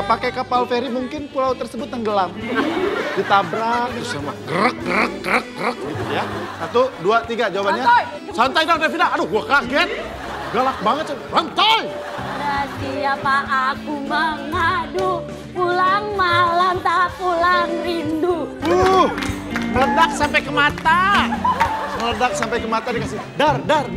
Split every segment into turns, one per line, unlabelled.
pakai kapal feri mungkin pulau tersebut tenggelam. Ditabrak, terus sama gerak gitu ya. 1, 2, 3 jawabannya. Santai dong Devina, aduh gua kaget. Galak banget, santai.
Siapa aku mengadu, pulang malam tak pulang rindu.
Meledak sampai ke mata. Meledak sampai ke mata dikasih dar.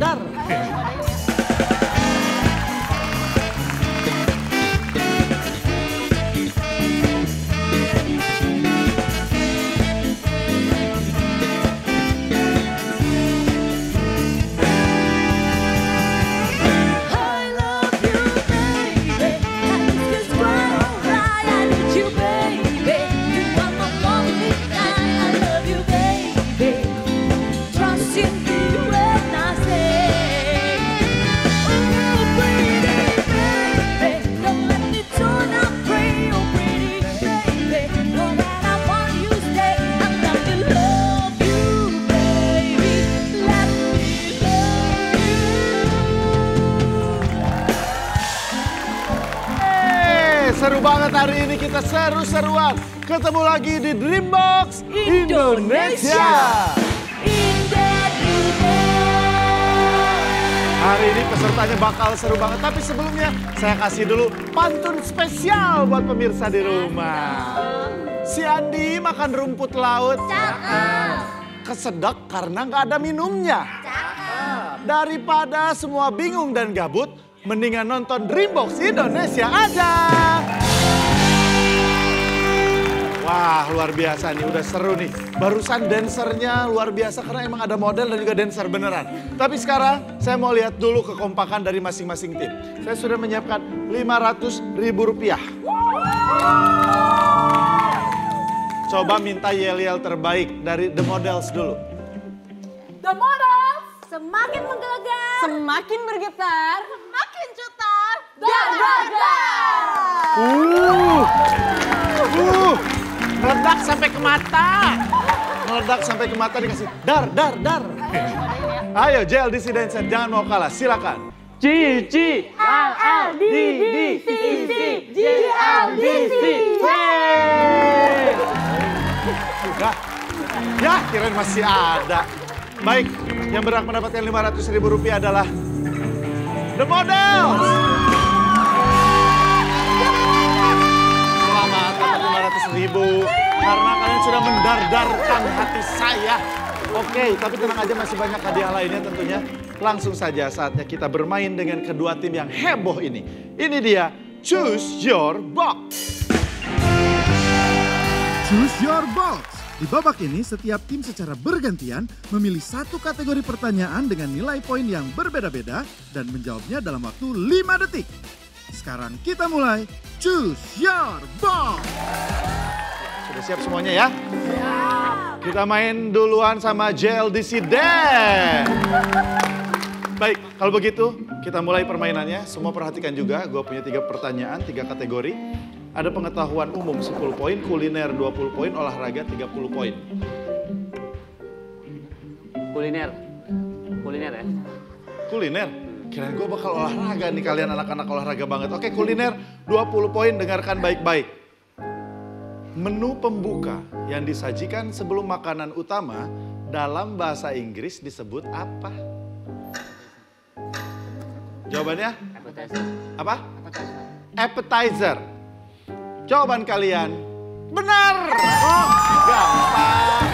Seru banget hari ini, kita seru-seruan. Ketemu lagi di Dreambox Indonesia. Hari ini pesertanya bakal seru banget. Tapi sebelumnya saya kasih dulu pantun spesial buat pemirsa di rumah. Si Andi makan rumput laut. Kesedek karena nggak ada minumnya. Daripada semua bingung dan gabut, mendingan nonton Dreambox Indonesia aja. Wah, luar biasa nih, udah seru nih. Barusan dancernya luar biasa karena emang ada model dan juga dancer beneran. Tapi sekarang saya mau lihat dulu kekompakan dari masing-masing tim. Saya sudah menyiapkan Rp500.000. Coba minta yel-yel terbaik dari The Models dulu.
The Models semakin menggelegar, semakin bergetar, semakin cetar. Dar.
Meledak sampai ke mata. Meledak sampai ke mata dikasih dar. Ayo JLDC Dancer, jangan mau kalah, silakan.
Cici, LLDD, CC, JLDC.
Ya, kirain masih ada. Baik, yang berhak mendapatkan Rp500.000 adalah The Models. Selamat dapat Rp500.000 karena kalian sudah mendardarkan hati saya. Oke, tapi tenang aja, masih banyak hadiah lainnya tentunya. Langsung saja saatnya kita bermain dengan kedua tim yang heboh ini. Ini dia, Choose Your Box.
Choose Your Box. Di babak ini, setiap tim secara bergantian memilih satu kategori pertanyaan dengan nilai poin yang berbeda-beda dan menjawabnya dalam waktu 5 detik. Sekarang kita mulai Choose Your Box.
Sudah siap semuanya ya? Siap. Kita main duluan sama JLDC Dance. Baik, kalau begitu kita mulai permainannya. Semua perhatikan juga, gue punya 3 pertanyaan, 3 kategori. Ada pengetahuan umum 10 poin, kuliner 20 poin, olahraga 30 poin.
Kuliner ya?
Kuliner? Kirain gue bakal olahraga nih, kalian anak-anak olahraga banget. Oke, kuliner 20 poin, dengarkan baik-baik. Menu pembuka yang disajikan sebelum makanan utama dalam bahasa Inggris disebut apa? Jawabannya?
Appetizer.
Apa? Appetizer. Jawaban kalian benar. Oh, gampang.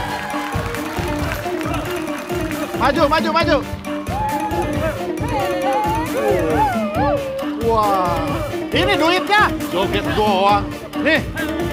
Maju. Wah, ini duitnya. Joget doang. Nih.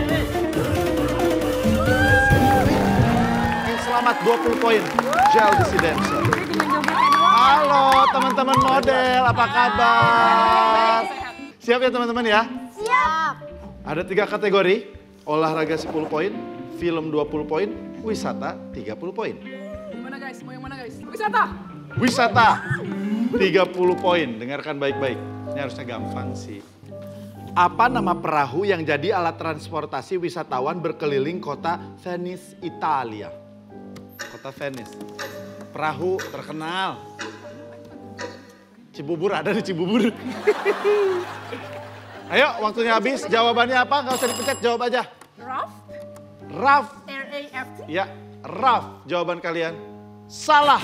Selamat 20 poin. JLDC Dancer. Halo teman-teman model, apa kabar? Siap ya teman-teman ya?
Siap.
Ada 3 kategori, olahraga 10 poin, film 20 poin, wisata 30 poin.
Mana guys? Mau yang mana guys? Wisata.
Wisata 30 poin, dengarkan baik-baik. Ini harusnya gampang sih. Apa nama perahu yang jadi alat transportasi wisatawan berkeliling kota Venice, Italia? Kota Venice. Perahu terkenal. Cibubur, ada di Cibubur. Ayo, waktunya habis. Jawabannya apa? Nggak usah dipencet, jawab aja.
Raft.
Raft.
R-A-F-T.
Ya, Raft. Jawaban kalian salah.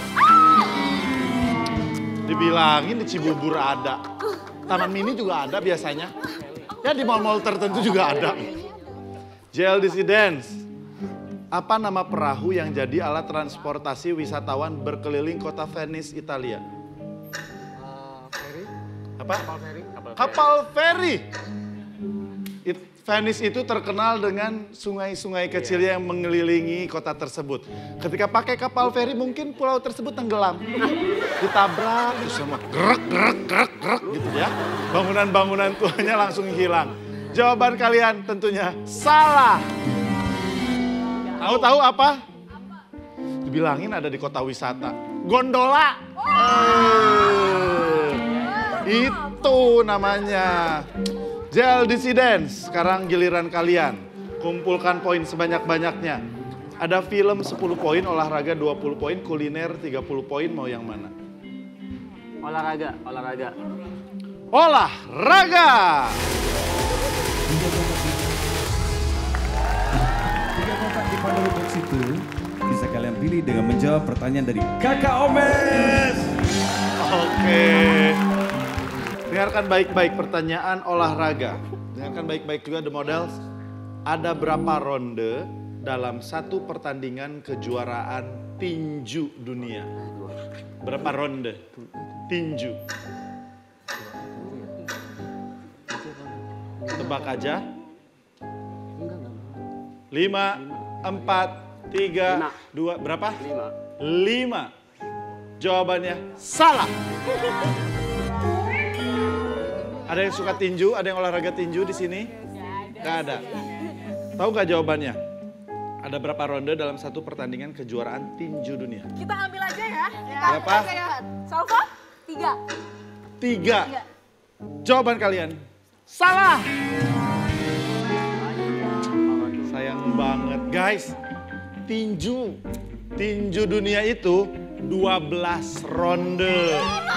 Dibilangin di Cibubur ada. Taman Mini juga ada biasanya. Ya di mall-mall tertentu juga ada. JL Dissidents. Apa nama perahu yang jadi alat transportasi wisatawan berkeliling kota Venice, Italia?
Ferry.
Apa?
Kapal ferry.
Kapal feri. Venice itu terkenal dengan sungai-sungai kecil yang mengelilingi kota tersebut. Ketika pakai kapal feri mungkin pulau tersebut tenggelam. Ditabrak, terus semua gerak gitu ya. Bangunan-bangunan tuanya langsung hilang. Jawaban kalian tentunya salah. Tahu apa? Dibilangin ada di kota wisata. Gondola. Itu namanya. JL Dissidents, sekarang giliran kalian. Kumpulkan poin sebanyak-banyaknya. Ada film 10 poin, olahraga 20 poin, kuliner 30 poin, mau yang mana?
Olahraga.
Olahraga!
Tiga kotak di panel box itu bisa kalian pilih dengan menjawab pertanyaan dari Kakak Omes.
Oke. Dengarkan baik-baik pertanyaan olahraga. Dengarkan baik-baik juga The Models. Ada berapa ronde dalam satu pertandingan kejuaraan tinju dunia? Berapa ronde tinju? Tebak aja. 5, 4, 3, 2, berapa? 5. Jawabannya salah. Ada yang suka tinju, ada yang olahraga tinju di sini? Gak ada. Tahu gak jawabannya? Ada berapa ronde dalam satu pertandingan kejuaraan tinju dunia?
Kita ambil aja ya.
Berapa?
Salva?
3. Jawaban kalian salah. Sayang banget guys. Tinju dunia itu 12 ronde.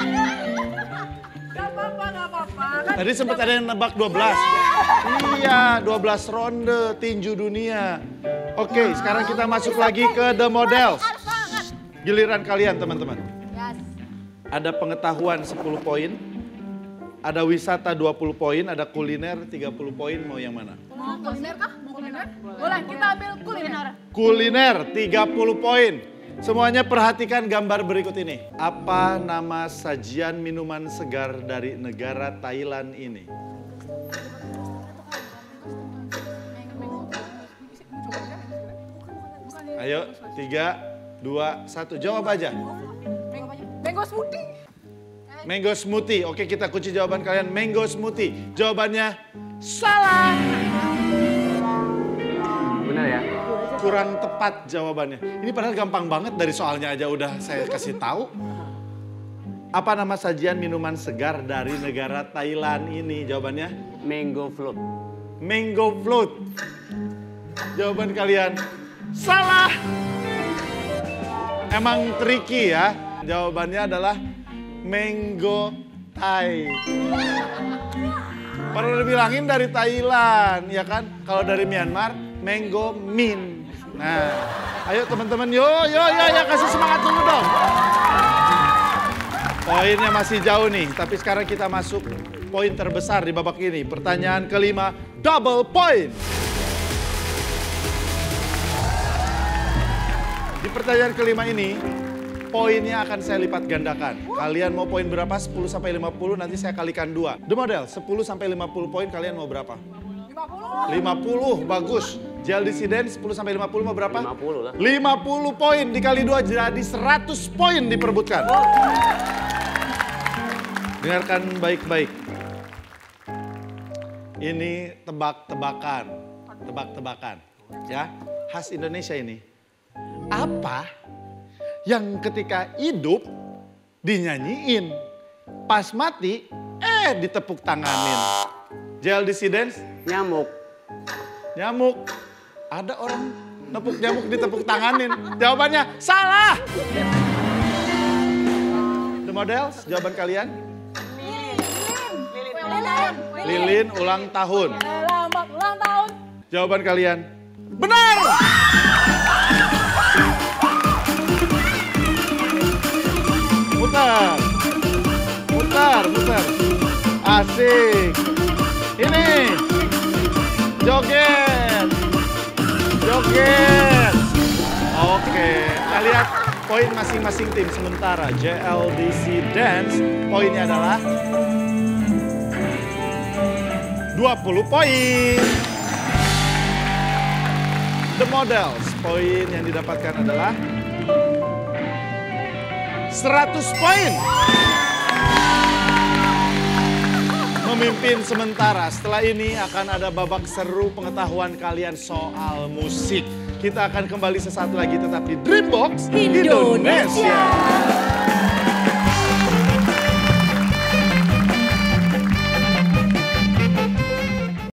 Gak apa-apa.
Tadi sempat ada yang nebak 12. Iya, 12 ronde tinju dunia. Oke, sekarang kita masuk lagi ke The Models. Giliran kalian teman-teman. Ada pengetahuan 10 poin. Ada wisata 20 poin, ada kuliner 30 poin, mau yang mana?
Mau kuliner kah? Mau kuliner? Boleh, kita ambil kuliner.
Kuliner 30 poin. Semuanya perhatikan gambar berikut ini. Apa nama sajian minuman segar dari negara Thailand ini? Ayo, 3, 2, 1, jawab aja.
Mango smoothie.
Mango smoothie. Oke, kita kunci jawaban kalian. Mango smoothie. Jawabannya salah.
Benar ya?
Kurang tepat jawabannya. Ini padahal gampang banget, dari soalnya aja udah saya kasih tahu. Apa nama sajian minuman segar dari negara Thailand ini? Jawabannya
Mango float.
mango float. Jawaban kalian salah. Emang tricky ya. Jawabannya adalah mango Thai. Pernah dibilangin dari Thailand, ya kan? Kalau dari Myanmar, mango min. Nah, ayo teman-teman, yo, kasih semangat dulu dong. Poinnya masih jauh nih, tapi sekarang kita masuk poin terbesar di babak ini. Pertanyaan kelima, double point. Di pertanyaan kelima ini, poinnya akan saya lipat gandakan. Kalian mau poin berapa? 10 sampai 50, nanti saya kalikan 2. The Model, 10 sampai 50 poin, kalian mau berapa? 50, bagus. JL Dissidents 10 sampai 50 mau berapa?
50 lah.
50 poin dikali 2 jadi 100 poin diperebutkan. Dengarkan baik-baik. Ini tebak-tebakan. Ya, khas Indonesia ini. Apa yang ketika hidup dinyanyiin, pas mati ditepuk tanganin? JL Dissidents?
Nyamuk.
Ada orang nepuk nyamuk ditepuk tanganin. Jawabannya salah. The Models, jawaban kalian? Lilin ulang tahun.
Selamat ulang tahun.
Jawaban kalian benar. Mutar. Mutar, mutar. Asik. Ini. Joget. Joget. Oke, kita lihat poin masing-masing tim. Sementara JLDC Dance poinnya adalah 20 poin. The Models poin yang didapatkan adalah 100 poin. Memimpin sementara. Setelah ini akan ada babak seru pengetahuan kalian soal musik. Kita akan kembali sesaat lagi tetap di Dreambox Indonesia.